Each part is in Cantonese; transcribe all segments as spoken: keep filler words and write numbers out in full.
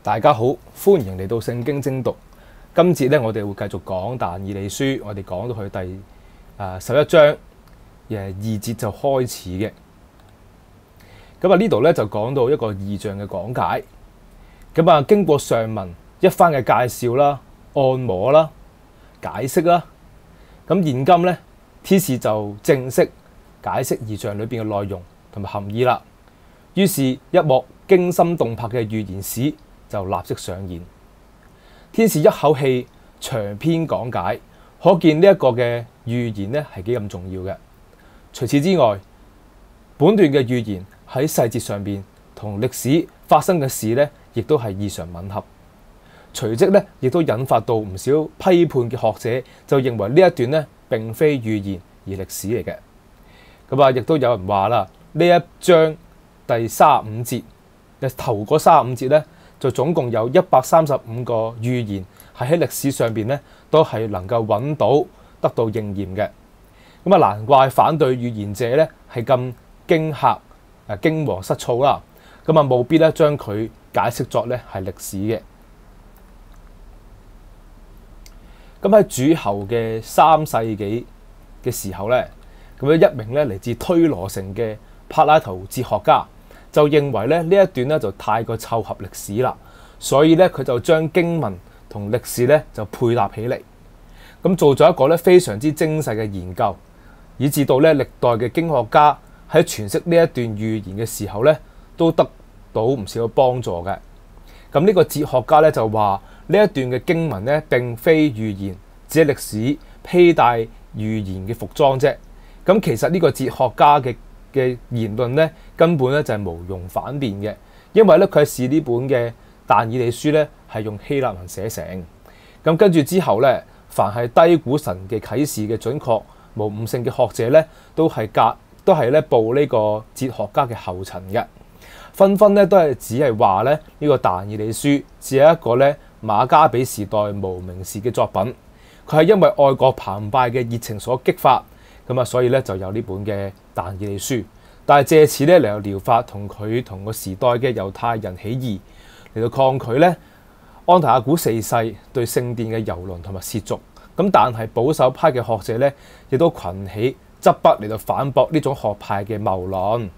大家好，歡迎嚟到聖經精讀。今節咧，我哋會繼續講但以理書，我哋講到去第誒十一章誒二節就開始嘅。咁啊呢度咧就講到一個異象嘅講解。咁啊經過上文一番嘅介紹啦、按摩啦、解釋啦，咁現今咧天使就正式解釋異象裏邊嘅內容同埋含義啦。於是，一幕驚心動魄嘅預言史就立即上演。天使一口氣長篇講解，可見呢一個嘅預言咧係幾咁重要嘅。除此之外，本段嘅預言喺細節上邊同歷史發生嘅事咧，亦都係異常吻合。隨即咧，亦都引發到唔少批判嘅學者就認為呢一段咧並非預言而歷史嚟嘅。咁啊，亦都有人話啦，呢一章第三十五節，頭嗰三十五節咧，就總共有一百三十五個預言係喺歷史上邊咧，都係能夠揾到得到應驗嘅。咁啊，難怪反對預言者咧係咁驚嚇誒驚惶失措啦。咁啊，務必咧將佢解釋作咧係歷史嘅。咁喺主後嘅三世紀嘅時候咧，咁樣一名咧嚟自推羅城嘅柏拉圖哲學家就認為咧呢一段咧就太過湊合歷史啦，所以咧佢就將經文同歷史咧就配搭起嚟，咁做咗一個咧非常之精細嘅研究，以至到咧歷代嘅經學家喺詮釋呢一段預言嘅時候咧都得到唔少嘅幫助嘅。咁呢個哲學家咧就話呢一段嘅經文咧並非預言，只係歷史披戴預言嘅服裝啫。咁其實呢個哲學家嘅嘅言論咧根本咧就係無庸反辯嘅，因為咧佢係視呢本嘅但以理書咧係用希臘文寫成。咁跟住之後咧，凡係低估神嘅啟示嘅準確無誤性嘅學者咧，都係隔都係咧步呢個哲學家嘅後塵嘅，紛紛咧都係只係話咧呢個但以理書只係一個咧馬加比時代無名氏嘅作品，佢係因為愛國澎湃嘅熱情所激發。咁啊，所以咧就有呢本嘅但以理書，但係借此咧嚟到療法同佢同個時代嘅猶太人起義，嚟到抗拒咧安提阿古四世對聖殿嘅蹂躪同埋褻瀆。咁但係保守派嘅學者咧，亦都群起執筆嚟到反駁呢種學派嘅謬論。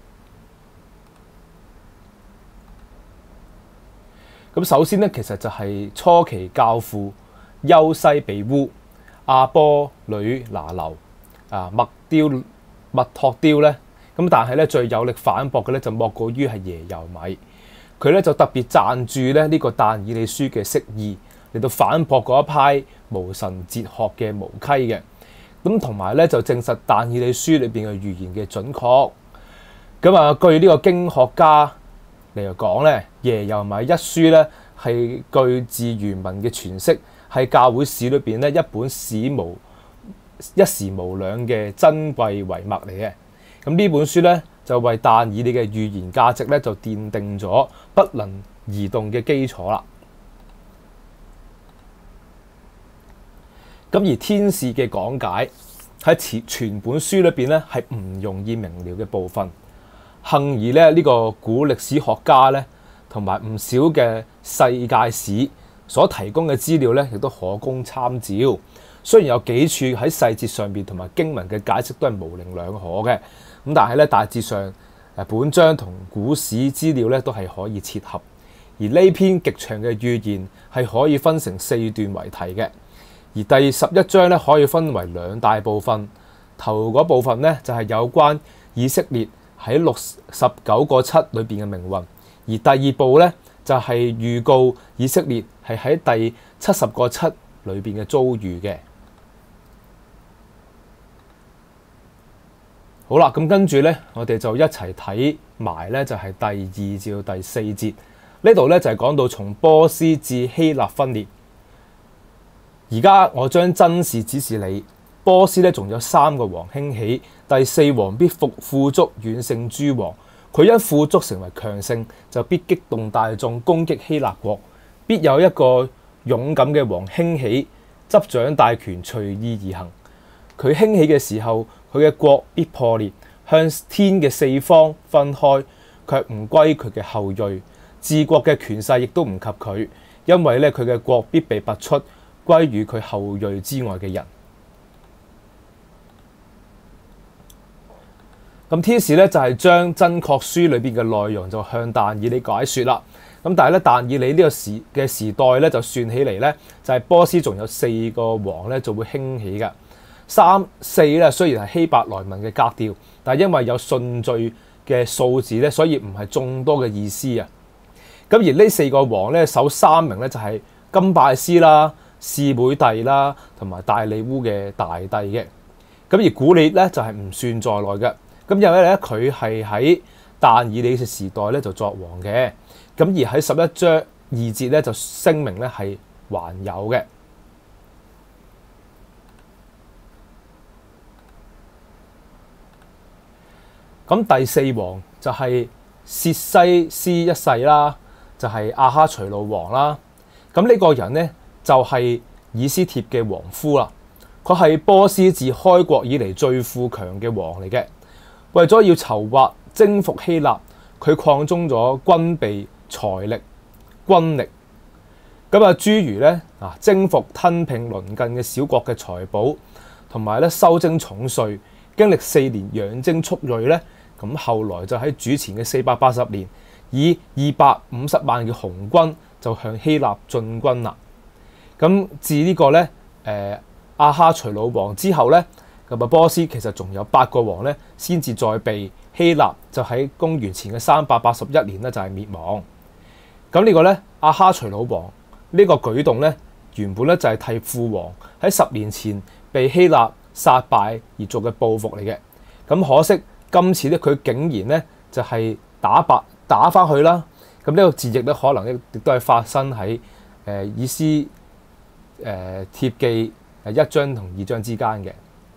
咁首先咧，其實就係初期教父優西比烏、阿波呂拿流。啊，麥雕、麥托雕咧，咁但係咧最有力反駁嘅咧就莫過於係耶柔米，佢咧就特別贊助咧呢個但以理書嘅釋義嚟到反駁嗰一派無神哲學嘅無稽嘅，咁同埋咧就證實但以理書裏邊嘅預言嘅準確。咁啊，據呢個經學家嚟到講咧，耶柔米一書咧係據自原文嘅詮釋，係教會史裏邊咧一本史無一時無兩嘅珍貴遺物嚟嘅。咁呢本書咧就為但以理嘅預言價值咧就奠定咗不能移動嘅基礎啦。咁而天使嘅講解喺全本書裏邊咧係唔容易明了嘅部分，幸而咧呢個古歷史學家咧同埋唔少嘅世界史所提供嘅資料咧亦都可供參照。雖然有幾處喺細節上邊同埋經文嘅解釋都係模棱兩可嘅，咁但係咧大致上誒本章同古史資料咧都係可以切合。而呢篇極長嘅預言係可以分成四段為題嘅，而第十一章咧可以分為兩大部分。頭嗰部分咧就係有關以色列喺六十九個七裏邊嘅命運，而第二部咧就係預告以色列係喺第七十個七裏邊嘅遭遇嘅。好啦，咁跟住咧，我哋就一齊睇埋咧，就係第二至到第四節呢度咧，就係講到從波斯至希臘分裂。而家我將真事指示你，波斯咧仲有三個王興起，第四王必復富足遠勝諸王。佢因富足成為強盛，就必激動大眾攻擊希臘國。必有一個勇敢嘅王興起，執掌大權，隨意而行。佢興起嘅時候，佢嘅國必破裂，向天嘅四方分開，卻唔歸佢嘅後裔。 治國嘅權勢亦都唔及佢，因為咧佢嘅國必被拔出，歸於佢後裔之外嘅人。咁天使咧就係將真確書裏邊嘅內容就向但以理解説啦。咁但係咧但以理呢個時嘅時代咧就算起嚟咧就係波斯仲有四個王咧就會興起嘅。三四咧雖然係希伯來文嘅格調，但係因為有順序嘅數字咧，所以唔係眾多嘅意思啊。咁而呢四個王咧首三名咧就係金拜斯啦、示每帝啦同埋大利烏嘅大帝嘅。咁而古列咧就係唔算在內嘅。咁因為咧佢係喺但以理嘅時代咧就作王嘅。咁而喺十一章二節咧就聲明咧係還有嘅。咁第四王就係薛西斯一世啦，就係、是、亞哈隨魯王啦。咁呢個人咧就係以斯帖嘅亡夫啦。佢係波斯自開國以嚟最富強嘅王嚟嘅。為咗要籌劃征服希臘，佢擴充咗軍備、財力、軍力。咁啊，諸如咧啊，征服吞併鄰近嘅小國嘅財寶，同埋咧收徵重稅，經歷四年養精蓄銳咧，咁後來就喺主前嘅四百八十年，以二百五十萬嘅紅軍就向希臘進軍啦。咁自呢個咧誒亞哈隨魯王之後咧。咁啊，波斯其實仲有八個王咧，先至再被希臘就喺公元前嘅三百八十一年咧就係滅亡。咁呢個咧亞哈隨魯王呢個舉動咧，原本咧就係替父王喺十年前被希臘殺敗而做嘅報復嚟嘅。咁可惜今次咧佢竟然咧就係打敗打翻去啦。咁呢個戰役咧可能亦亦都係發生喺誒以斯誒帖記誒一章同二章之間嘅。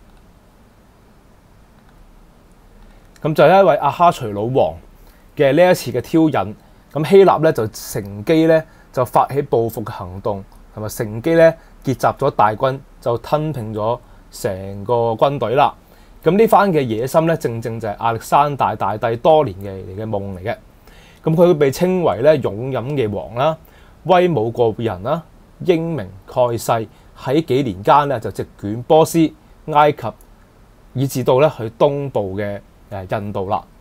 咁就係因為亞哈隨魯王嘅呢一次嘅挑釁，咁希臘咧就乘機咧就發起報復嘅行動，同埋乘機咧結集咗大軍，就吞併咗成個軍隊啦。咁呢番嘅野心咧，正正就係亞歷山大大帝多年嘅嚟嘅夢嚟嘅。咁佢被稱為咧勇敢嘅王啦，威武過人啦，英明蓋世，喺幾年間咧就席捲波斯、埃及，以至到咧去東部嘅印度啦。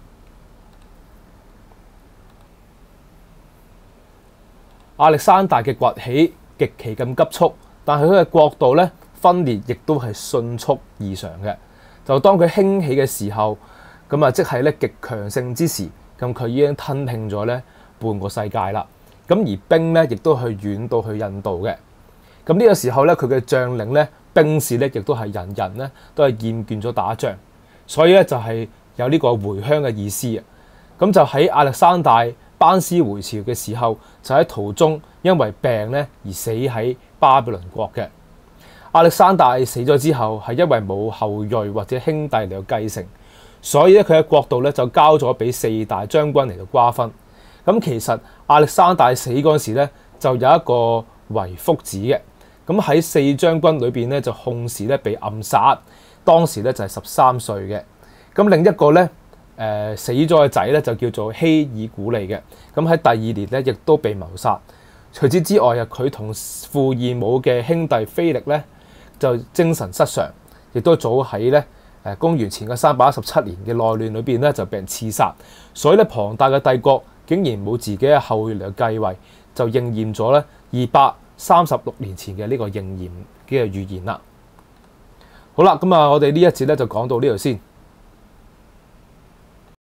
亞歷山大嘅崛起極其咁急速，但係佢嘅國度咧分裂亦都係迅速異常嘅。就當佢興起嘅時候，咁啊即係咧極強盛之時，咁佢已經吞併咗咧半個世界啦。咁而兵咧亦都去遠到去印度嘅。咁呢個時候咧，佢嘅將領咧、兵士咧，亦都係人人咧都係厭倦咗打仗，所以咧就係、是。有呢個回鄉嘅意思啊！咁就喺亞歷山大班師回朝嘅時候，就喺途中因為病咧而死喺巴比倫國嘅。亞歷山大死咗之後，係因為冇後裔或者兄弟嚟到繼承，所以咧佢嘅國度咧就交咗俾四大將軍嚟到瓜分。咁其實亞歷山大死嗰時咧，就有一個遺腹子嘅。咁喺四將軍裏邊咧，就控時咧被暗殺，當時咧就係十三歲嘅。咁另一個咧，誒、呃、死咗嘅仔咧就叫做希爾古利嘅。咁喺第二年咧，亦都被謀殺。除此之外啊，佢同父異母嘅兄弟腓力咧，就精神失常，亦都早喺咧誒公元前嘅三百一十七年嘅內亂裏邊咧就被人刺殺。所以咧，龐大嘅帝國竟然冇自己嘅後裔嚟繼位，就應驗咗咧二百三十六年前嘅呢個應驗嘅預言啦。好啦，咁啊，我哋呢一節咧就講到呢度先。